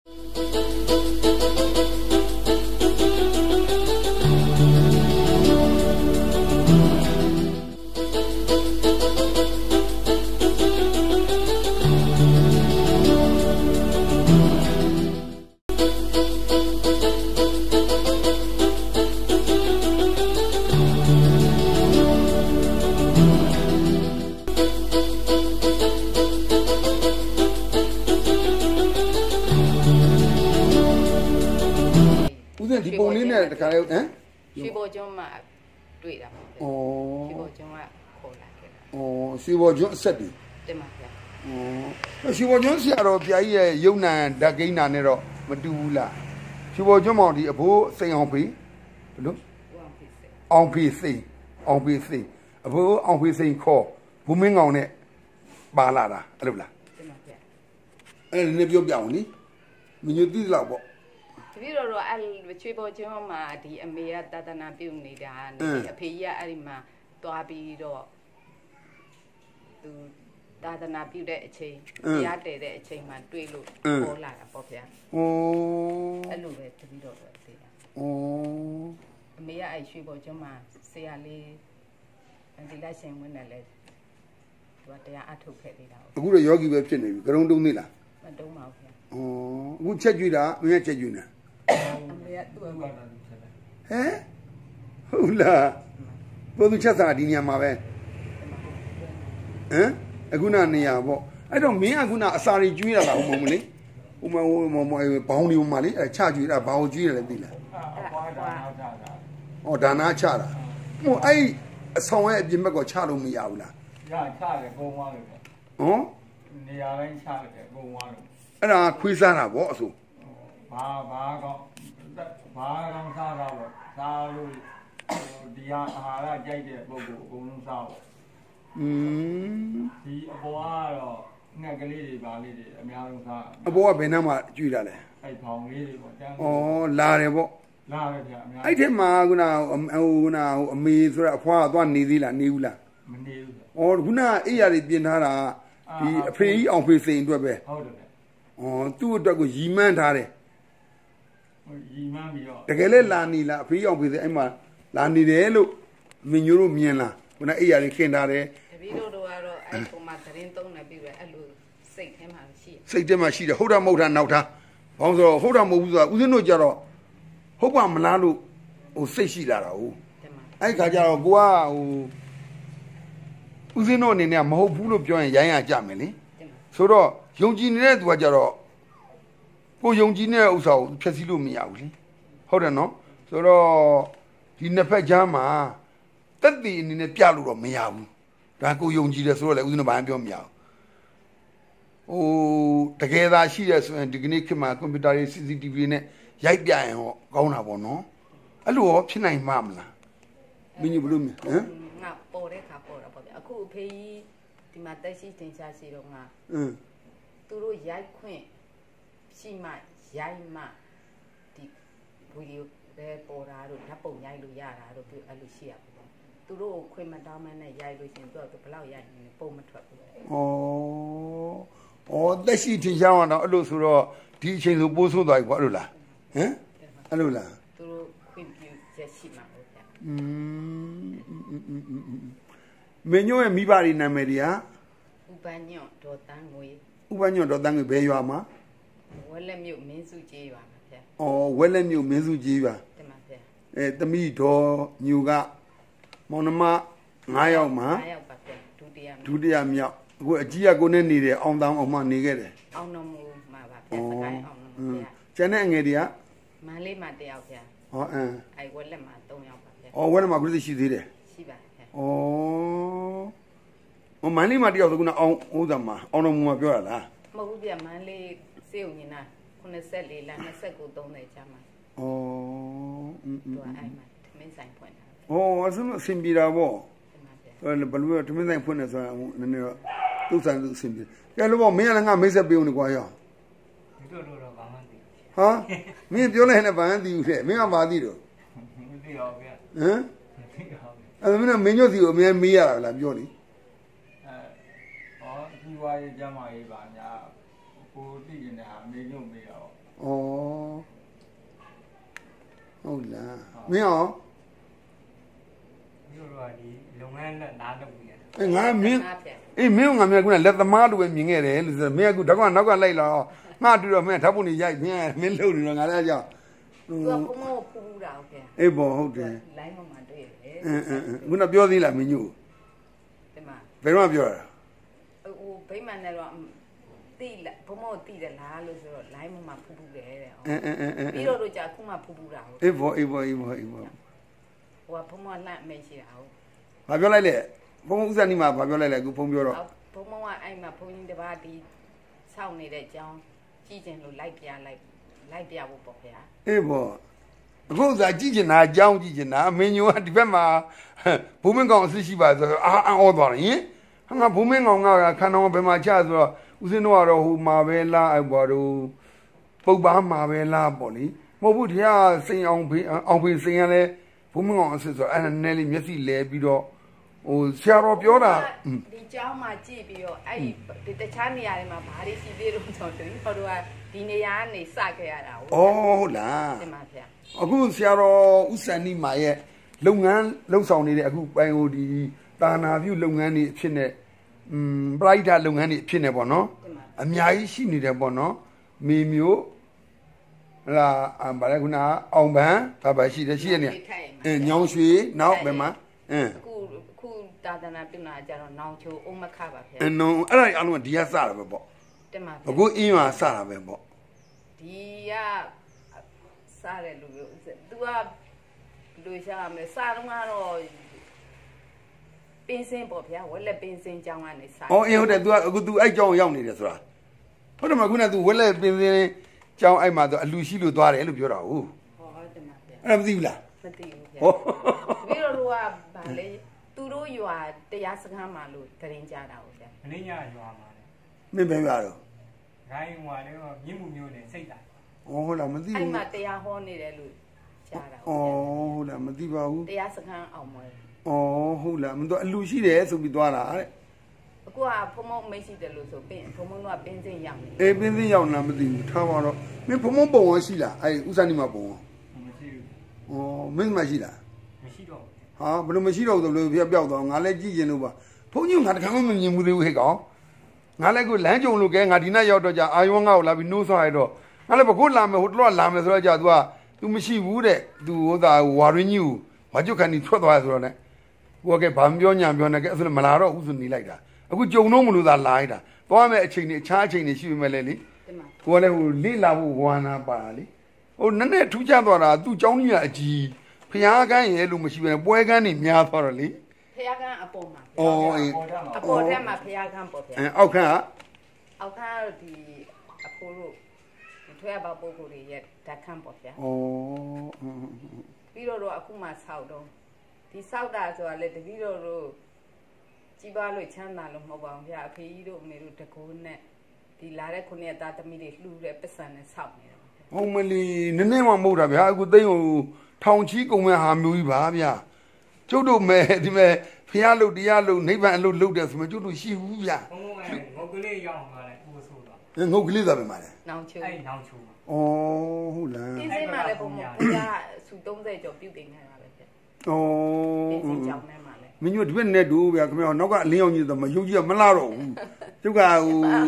ဒီပုံလေးနဲ့တခါလေဟမ်ရွှေဘော်ကျွန်းမှာတွေ့တာပေါ့။ရွှေဘော်ကျွန်းကခေါ်လာခဲ့တာ။ရွှေဘော်ကျွန်းအဆက်တည်တင်ပါဗျာ။ရွှေဘော်ကျွန်းဆရာတော်ပြာကြီးရဲ့ယုံနံဓာတ်ကိန်းနာနဲ့တော့မတူဘူးလား။ရွှေဘော်ကျွန်းမောင်ဒီအဘိုးစိန်အောင်ဖေးဘလို့အောင်ဖေးစိန်အဘိုးအောင်ဖေးစိန်ခေါ်ဘူမင်းကောင်နဲ့ပါလာတာအဲ့လိုလားတင်ပါဗျာ။အဲ့ဒါလည်းပြောပြအောင်နိ။မညွတိလောက်ပေါ့တပည့်တော်အဲ့ချွေးပေါ်ကျွန်းမှာဒီအမေကသာသနာပြုနေတာနေအဖေကြီးကအဲ့ဒီမှာသွားပြီးတော့သူသာသနာပြုတဲ့အချိန်ကြားတည်တဲ့အချိန်မှာတွေ့လို့ပေါ်လာတာပေါ့ဗျာအဲ့လိုပဲတပည့်တော်တော့သိတာအမေကအဲ့ရွှေပေါ်ကျွန်းမှာဆရာလေးဒီလက်ရှင်ဝင်တယ်လေသူကတရားအထုတ်ခဲ့သေးတာအခုတော့ယောဂီပဲဖြစ်နေပြီကရုံတုံးသေးလားမတုံးပါဘူးဗျာအခုချက်ကြွတာမင်းချက်ကြွနေအမေကသူ့အမေဟမ်ဟုတ်လားဘုသူချက်စားဒီညမှာပဲဟမ်အခုနနေရပေါ့အဲ့တော့မင်းအခုနအစာတွေကျွေးရတာဟုတ်မဟုတ်မလဲဟိုမဘောင်းဒီမှာလေချကျွေးတာဘာကိုကျွေးရလဲသိလားဒါနာချတာဟိုအဲ့အဆောင်ရဲ့အပြင်ဘက်ကိုချလို့မရဘူးလားရချတယ်ကုန်းသွားတယ်ပေါ့ဟောနေရာတိုင်းချတယ်ကုန်းသွားတယ်အဲ့ဒါခွေးစားတာပေါ့အဆိုဘာကောစားတာပေါ့စားလို့ဒီဟာအာဟာရကြိုက်တဲ့ပုဂ္ဂိုလ်အကုန်လုံးစားပေါ့ဒီအပေါ်ကတော့ငှက်ကလေးတွေပါလေးတွေအများဆုံးစားအပေါ်ကဘယ်နှမှာကျွေးတာလဲအဲ့ဖောင်လေးတွေပေါ့တန်းလာတယ်ပေါ့လာတယ်ဗျအများအဲ့ဒီမှာခုနအမေဆိုတော့အဖွားသွားနေသေးလားနေဘူးလားမနေဘူးခုနအိယာတွေပြင်ထားတာဒီအဖေကြီးအောင်ဖေစိန်အတွက်ပဲဟုတ်တယ်သူ့အတွက်ကိုရီမန်းထားတယ်ရီမန်းပြီးတော့တကယ်လဲလာနေလားအဖေကြီးအောင်ဖေစိန်အဲ့မှာလာနေတယ်လို့မင်းမျိုးတို့မြင်လားခုနအိယာတွေခင်ထားတယ်တပည့်တို့ကတော့အဲ့ပုံမှာသတင်းသုံးနေပြီပဲအဲ့လိုစိတ်ထဲမှာရှိစိတ်ထဲမှာရှိတယ်ဟုတ်တာမဟုတ်တာနောက်ထားဘောင်းဆိုတော့ဟုတ်တာမဟုတ်ဘူးဆိုတာဦးဇင်းတို့ကြတော့ဟုတ်ပါမလားလို့စိတ်ရှိလာတာဟုတ်အဲ့ခါကျတော့ကိုကဦးဇင်းတို့အနေနဲ့မဟုတ်ဘူးလို့ပြောရင်ရိုင်းရကြမယ်လေဆိုတော့ယုံကြည်နေတဲ့သူကကြတော့ကိုယုံကြည်နေတဲ့ဥစ္စာကိုဖျက်ဆီးလို့မရဘူးလေဟုတ်တယ်နော်ဆိုတော့ဒီနှစ်ဖက်ကြားမှာတက်တည်အနေနဲ့ပြလို့တော့မရဘူးဒါကိုယုံကြည်တယ်ဆိုတော့လေဦးဇင်းတို့ဘာမှပြောမရဘူးတကယ်သာရှိတယ်ဆိုရင်ဒီကနေ့ခေတ်မှာကွန်ပျူတာတွေ CCTV နဲ့ရိုက်ပြရင်ဟောကောင်းတာပေါ့နော်အဲ့လိုရောဖြစ်နိုင်မှာမလားမင်းဘလို့မြင်ဟမ်ငါပေါ်တဲ့ခါပေါ်တာပေါ့ဗျအခုအဖေကြီးဒီမှာတက်ရှိတင်ရှားရှိတော့ငါသူတို့ရိုက်ခွင့်ရှိမှရိုက်မှဒီဗီဒီယိုပဲပေါ်တာတို့ဓာတ်ပုံရိုက်လို့ရတာတို့အဲ့လိုရှိရပါဘူးသူတို့ခွင့်မတောင်းမနဲ့ရိုက်လို့ရှင်သူကဘလောက်ရိုက်နေပုံမထွက်ဘူးတက်ရှိတင်ရှားအောင်တော့အဲ့လိုဆိုတော့ဒီအချိန်ဆိုပိုးဆိုးသွားပြီပေါ့အဲ့လိုလားဟမ်အဲ့လိုလားသူတို့ခွင့်ပြုချက်ရှိမှာဟုတ်ဗျမင်းညို့ရဲ့မိဘတွေနာမည်တွေကဥပညွန့်ဒေါ်တန်းငွေဥပညွန့်ဒေါ်တန်းငွေဘယ်ရွာမှာဝက်လက်မြို့မင်းစုကြီးရွာမှာဗျဝက်လက်မြို့မင်းစုကြီးရွာတင်ပါဗျသမီးဒေါ်ညူကမောင်နှမ9ယောက်မှာ 9ယောက်ပါဗျဒုတိယမြောက်အခုအကြီးကကိုနဲ့နေတယ်အောင်တောင်အောင်မှနေခဲ့တယ်အောင်တော်မူမှာပါဗျစကိုင်းအောင်တော်မူဗျကျန်တဲ့အငယ်တွေကမန်းလေးမှာ1ယောက်ဗျဟောအဲ့ဝက်လက်မှာ3ယောက်ပါဗျဝက်လက်မှာခုရှိသေးတယ်ရှိပါဗျမန်းလေးမှာ1ယောက်ဆိုခုနအောင်ဥဒ္ဒမအောင်တော်မူမှာပြောရလားမဟုတ်ဘူးဗျမန်းလေးစေုံညီနာ84လ29 30ကျမ်းမှာသူအဲ့မှာသမင်းဆိုင်ဖွင့်တာအဲ့ဆိုအဆင်ပြေတာပေါ့ဘလို့သမင်းဆိုင်ဖွင့်နေဆိုတာနည်းနည်းတော့သူ့ဆိုင်သူအဆင်ပြေကဲလို့ပေါ့မင်းကလည်းငါမိတ်ဆက်ပေးဦးနေကွာရောဒီလိုတော့ဘာမှမသိဟာမင်းပြောလိုက်ရင်ဘာမှမသိဘူးတဲ့မင်းကဘာသိတော့မသိပါဘူးဗျဟမ်မသိပါဘူးအဲ့ဒါမင်းညွတ်စီကိုအမြဲမေးရတာလားပြောလေဒီဝါရေးကျမ်းမာရေးပါညာကိုသိနေတဲ့ဟာမေညွတ်မေးတာဩဟုတ်လားမင်းရောမျိုးတော့ဒီလုပ်ငန်းနဲ့နားလုပ်နေတယ်ငါမင်းအေးမင်းငါမြင်ကလက်သမားလိုပဲမြင်ခဲ့တယ်လို့ဆိုမင်းကဓာတ်ကနောက်ကလိုက်လာငါတူတော့မင်းဓာတ်ပုံကြီးရိုက်မင်းလှုပ်နေတော့ငါလည်းကြောက်သူကဘုံမောဖူးတာဟုတ်ကဲ့အေးဘောဟုတ်တယ်လိုင်းမှာတွေ့ရတယ်ခုနပြောသေးလားမင်းညို့ဒီမှာဘယ်တော့ပြောတာဟိုဗိမ္မာန်နဲ့တော့တိလားဘုံမောတိတယ်လားလို့ဆိုတော့လိုင်းမှာဖူးတယ်တဲ့ပြီးတော့ကြာခုမှဖူးတာဟုတ်အေးဘောဟိုကဘုံမောလှန့်မရှိတာဟုတ်ဘာပြောလိုက်လဲဘုံဥစ္စာနီမှာဘာပြောလိုက်လဲအခုဖုံပြောတော့ဘုံမောကအဲ့မှာဘုံကြီးတစ်ပါးဒီဆောက်နေတဲ့အကြောင်းကြည့်ကျင်လို့လိုက်ပြဖို့ပေါ့ခင်ဗျာအေးဘောအခုသာကြည့်ကျင်တာအကြောင်းကြည့်ကျင်တာမင်းညိုကဒီဘက်မှာဘုံမင်းကောင်အစ်ရှိပါဆိုတော့အာအောသွားတယ်ဟင်ငါဘုံမင်းကောင်ကခန္ဓာဘယ်မှာချဆိုတော့ဦးစင်းတို့ကတော့ဟိုမှာပဲလားအဲ့ဘောတို့ပုတ်ပါမှာပဲလားပေါ့လေမဟုတ်ဘူးတရားစိန်အောင်ဖေးစိန်ရလဲဘုံမင်းကောင်အစ်ဆိုတော့အဲ့နည်းလေးမျက်စိလဲပြီးတော့ဟိုဆရာတော်ပြောတာဒီเจ้าမှာကြည့်ပြီးတော့အဲ့ဒီတခြားနေရာတွေမှာဘာတွေရှိသေးလို့ဆိုတော့ဒီဟိုတို့ကဒီနေရာကနေစခဲ့ရတာဟုတ်လားတင်ပါဗျာအခုဆရာတော်ဦးစန္ဒီမာရဲ့လုပ်ငန်းလှုပ်ဆောင်နေတဲ့အခုပိုင်ဟိုဒီတာနာပြုလုပ်ငန်းတွေအဖြစ်နဲ့ပရိုက်တာလုပ်ငန်းတွေအဖြစ်နဲ့ပေါ့နော်အများကြီးရှိနေတယ်ပေါ့နော်မေမျိုးဟလာဗါလဲခုနအောင်ပန်းဘာရှိတယ်ရှိရနေညောင်ရွှေနောက်ဘယ်မှာခုတာသနာပြုနာကြတော့နောင်ချိုအုံမခပါဗျာနောင်အဲ့ဒါအလုံးကဒီကစတာပဲပေါ့တင်ပါဗျာအခုအင်းရွာစတာပဲပေါ့ဒီကစားတယ်လို့ तू ကလူရှာမယ်စားတော့ကတော့ပင်းစင်းပေါ့ဗျာဝက်လက်ပင်းစင်းကြောင်းကနေစားအော်အေးဟုတ်တယ် तू ကအခု तू အဲ့ကြောင်းရောက်နေတယ်ဆိုတာဟုတ်တယ်မခုနက तू ဝက်လက်ပင်းစင်းကြောင်းအဲ့မှာ तू အလူရှိလို့သွားတယ်လို့ပြောတာဟုတ်တယ်မှာဗျာအဲ့ဒါမသိဘူးလားမသိဘူးဗျာပြီးတော့ကဗာလေသူတို့ရွာတရားစခန်းမှာလို့တရင်ကြတာဟုတ်ဗျာမင်းညရွာမှာလေမင်းဘယ်ရွာတော့ဂိုင်းဟွာလေးကမြင့်မှုမျိုးနဲ့စိတ်တာဟုတ်လားမသိဘူးအဲ့မှာတရားဟောနေတယ်လို့ကြားတာဟုတ်လားမသိပါဘူးတရားစခန်းအောင်မလဲဟုတ်လားမင်းတို့အလူရှိတယ်ဆိုပြီးသွားတာတဲ့အခုကဖုံမုံမရှိတယ်လို့ဆိုပင်းဖုံမုံကပင်းစင်းရောက်နေအေးပင်းစင်းရောက်လားမသိဘူးထားပါတော့မင်းဖုံမုံပုံရောရှိလားအဲ့ဥစ္စာနေမှာပုံရောမရှိဘူးမင်းမရှိလားမရှိတော့ဟာဘယ်လိုမရှိတော့ဘူးလို့ပြပြောက်သွားငါလည်းကြည့်ကျင်လို့ပါဘုန်းကြီးငါတခါမှမမြင်ဘူးသေးဘူးဟဲ့ကောင်ငါလည်းကိုလမ်းကြုံလို့ကဲငါဒီနေ့ရောက်တော့ကြာအာယုံငါ့ကိုလာပြီးနှိုးဆွားရတော့ငါလည်းဘကုတ်လာမယ်ဟိုတလောလာမယ်ဆိုတော့ကြာ तू မရှိဘူးတဲ့ तू ဟိုသာဝါရင်းကြီးကိုဝါကျွတ်ခန်ကြီးထွက်သွားရဆိုတော့ねကိုကဲဘာမပြောညာပြောနေကဲအဲ့ဆိုမလာတော့ဦးဆိုနေလိုက်တာအခုကြုံတော့မလို့သာလာလိုက်တာသွားမယ်အချိန်တွေအခြားအချိန်တွေရှိပြီမဲ့လေလေကိုကလည်းဟိုလိလာဖို့ဝါနာပါလေဟိုနည်းနည်းထူးခြားသွားတာ तू เจ้าကြီးကအကြီးဖျားကန်းရဲလို့မရှိပဲပွဲကန်းနေများသွားတော့လေဖျားကန်းအပေါ်မှာအပေါ်ထဲမှာဖျားကန်းပေါ်ဖျားအောက်ခန်းဒီအဖိုးတို့ထွေးပါပုဂ္ဂိုလ်တွေရဲ့ဓာတ်ခန်းပေါ့ဗျာပြီးတော့အခုမှဆောက်တော့ဒီဆောက်တာဆိုတာလေတပည့်တော်တို့ကြီးပါလို့ချမ်းသာလို့မဟုတ်ပါဘူးဗျာအဖေကြီးတို့အမေတို့တကိုးနဲ့ဒီလာတဲ့ခုနှစ်သားသမီးတွေလှူတဲ့ပတ်စံနဲ့ဆောက်နေတာဟုတ်မလီနည်းနည်းမှမဟုတ်တာဗျာအခုသိန်းကိုထောင်ချီးကုန်မဲ့ဟာမျိုးကြီးပါဗျာကျုပ်တို့မဲ့ဒီမဲ့ဖျားလို့တရားလို့နိဗ္ဗာန်လို့လုပ်တယ်ဆိုမှကျုပ်တို့ရှိဘူးဗျာငုတ်ကလေးရောက်လာတယ်ဥဆိုတော့ငုတ်ကလေးသာပဲမှာလေနောင်ချိုအဲ့နောင်ချိုဟုတ်လားဒီစိတ်မှာလည်းဘုရားစု30ကျော်ပြုတ်တင်နေတာပဲတဲ့ဒီကြောင့်နဲ့မှာလေမင်းတို့ဒီဘက်နဲ့တူဗျာခင်ဗျာနောက်ကအလင်းအောင်ကြီးတော့မယုံကြည်မလားတော့ဘူးကျုပ်ကဟို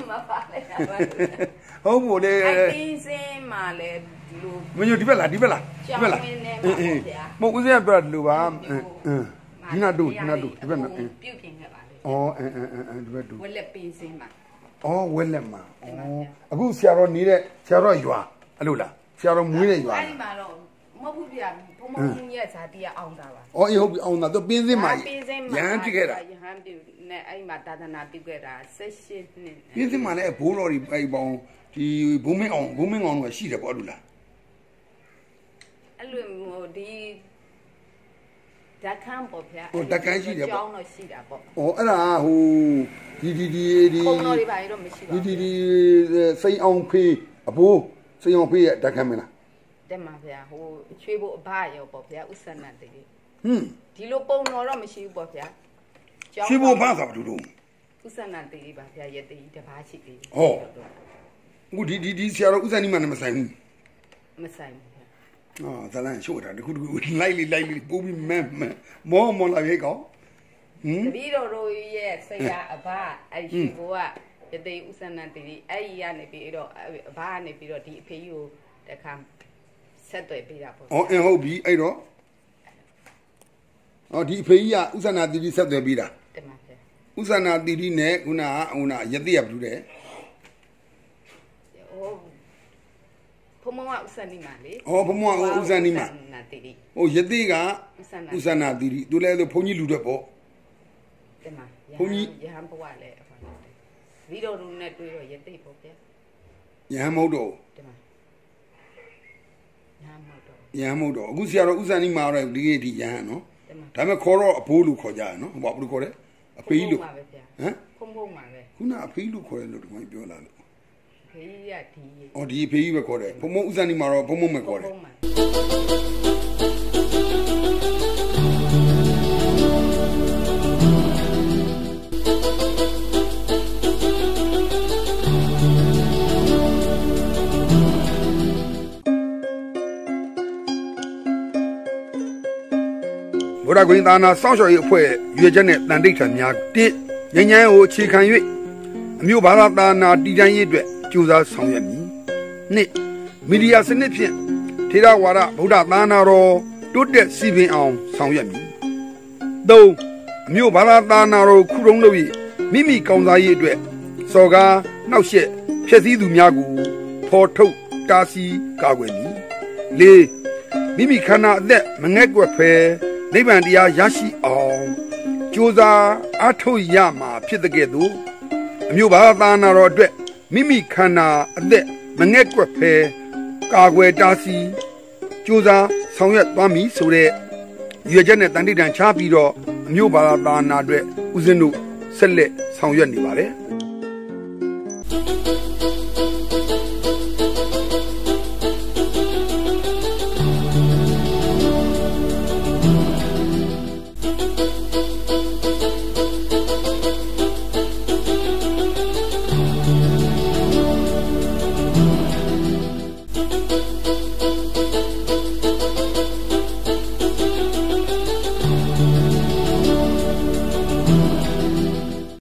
ဟုတ်မို့လေအဲ့ဒီစင်းမှာလေဒီလိုမင်းတို့ဒီဘက်လားမဟုတ်ဦးစင်းကပြောတယ်လို့ပါဒီနာတူဒီဘက်နဲ့ပြုတ်ပြင်ခဲ့ပါလေဒီဘက်တူဝက်လက်ပင်းစင်းမှာဝက်လက်မှာအခုဆရာတော်နေတဲ့ဆရာတော်ရွာအဲ့လိုလားဆရာတော်မွေးတဲ့ရွာအဲ့ဒီမှာတော့မဟုတ်ဘူးဗျာဘုံမုံရဲ့ဇာတိကအောင်တာပါအေးဟုတ်ပြီအောင်တာသူပင်းစင်းမှာရဟန်းဖြစ်ခဲ့တာရဟန်းပြုနဲ့အဲ့ဒီမှာသာသနာပြုခဲ့တာ18နှစ်ပင်းစင်းမှာလည်းဘိုးတော်ကြီးအဲ့ပေါင်းဒီဘုံမင်းအောင်တော့ရှိတယ်ပေါ့အဲ့လိုလားအဲ့လိုဒီဓာတ်ခန်းပေါ့ဗျာဓာတ်ခန်းရှိတယ်ပေါ့ကျောင်းတော့ရှိတာပေါ့အဲ့ဒါဟိုဒီပုံတော်တွေပါတော့မရှိပါဘူးဒီစိန်အောင်ဖေးအဘိုးစိန်အောင်ဖေးရဲ့ဓာတ်ခန်းမလားတက်မှာဗျာဟိုချွေးဖို့အဘရောပေါ့ဗျာဥစ္စာနဲ့တည်းဒီလိုပုံတော်တော့မရှိဘူးပေါ့ဗျာချွေးဖို့ဘာသာဘာလို့ဥစ္စာနဲ့တည်းပါဗျာရတည်းတပါးရှိသေးအခုဒီဆရာတော်ဥစ္စာနီးမှလည်းမဆိုင်ဘူးမဆိုင်ဘူးဇလန်ရှို့တာတခုလိုက်ပိုးပြီးမောလာပြီကောတပီတော်တို့ရဲ့ဆရာအဘအဲ့ဒီဘိုးကယသိဥစနန်တီအဲ့ဒီကနေပြီးတော့အဘကနေပြီးတော့ဒီအဖေကြီးကိုတခါဆက်သွယ်ပေးတာပေါ့ဟုတ်ပြီအဲ့တော့ဒီအဖေကြီးကဥစနာတီတီဆက်သွယ်ပေးတာတင်ပါဗျာဥစနာတီတီနဲ့ခုနယသိရဘူးတဲ့ဖုံမောဥစနီမာလေဖုံမောဥစနီမာယသိကဥစနာတီတီသူလည်းဆိုဘုန်းကြီးလူတွေပေါ့တင်ပါဘုန်းကြီးရဟန်းဘဝလည်းဗီဒီယိုရုံနဲ့တွေ့တော့ယသိပေါ့ဗျာရဟန်းမဟုတ်တော့တင်ပါရဟန်းမဟုတ်တော့အခုဆရာတော်ဥစနီမာတော့ဒီရဟန်းနော်ဒါပေမဲ့ခေါ်တော့အဖိုးလူခေါ်ကြရနော်ဟိုဘာလို့ခေါ်လဲအဖေးလူဟမ်ဖုံမှာပဲခုနအဖေးလူခေါ်တယ်လို့ဒီကောင်ပြောလာလို့ဖေးရဒီဒီဖေးကြီးပဲခေါ်တယ်ဘုံမဥစနီမှာတော့ဘုံမခေါ်တယ်ဘုရားကွင်သာနာစောင့်ရှောက်ရေးအဖွဲ့ရွေချက်နဲ့တန်တိတ်ထံများ1ငញ្ញမ်းကိုအခြေခံ၍အမျိုးဘာသာသာနာတည်တံ့ရေးအတွက်ကြိုးစားဆောင်ရွက်မည်2မီဒီယာစနစ်ဖြင့်ထေရဝါဒဗုဒ္ဓသာနာတော်တိုးတက်စီပင်အောင်ဆောင်ရွက်မည်3အမျိုးဘာသာသာနာတော်ခုတုံးလို့မိမိကောင်းစားရေးအတွက်စော်ကားနှောက်ယှက်ဖျက်ဆီးသူများကိုဖော်ထုတ်တားဆီးကာကွယ်မည်4မိမိခန္ဓာအသက်မငဲ့ကွက်ဖဲနိဗ္ဗာန်တရားရရှိအောင်ကြိုးစားအားထုတ်ရမှာဖြစ်တဲ့ကဲ့သို့အမျိုးဘာသာနာတော်အတွက်မိမိခန္ဓာအသက်မငဲ့ကွက်ဖဲကာကွယ်တားဆီးကြိုးစားဆောင်ရွက်သွားမည်ဆိုတဲ့ရွေချက်နဲ့တန်တိတန်ချပြီးတော့အမျိုးဘာသာနာအတွက်ဦးဇင်းတို့ဆက်လက်ဆောင်ရွက်နေပါတယ်